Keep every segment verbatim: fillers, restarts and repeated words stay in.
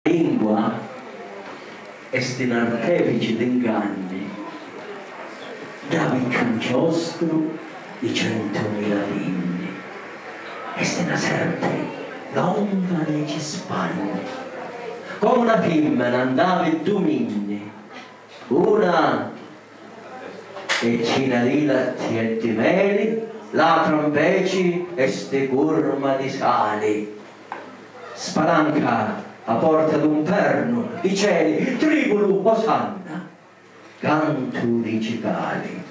Lingua est in artefici d'inganni, David un giostro di centomila linni, est una serpe longa nei spanni, come una femmina andava in dominni, una decina di latti e di meli, l'altra invece est curma di sali, spalanca a porta d'un perno di cieli, tribulu osanna, canto di cicali,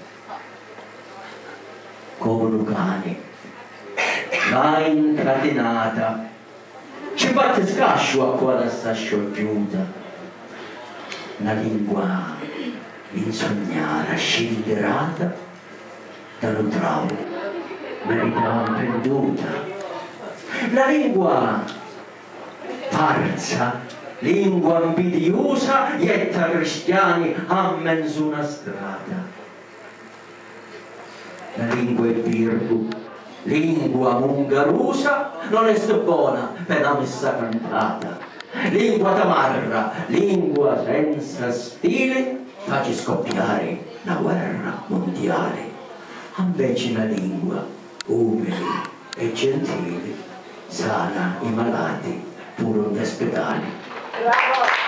come lucani, ma incatenata, ci batte scascio a quale sta scioggiuta, la lingua insognata, scinderata, dallo travo, verità perduta, la lingua farsa, lingua invidiosa, ietta cristiani a mezzo una strada. La lingua è virgo, lingua mungarusa, non è buona per la messa cantata. Lingua tamarra, lingua senza stile, face scoppiare la guerra mondiale. Invece la lingua umile e gentile sana i malati pure in ospedale.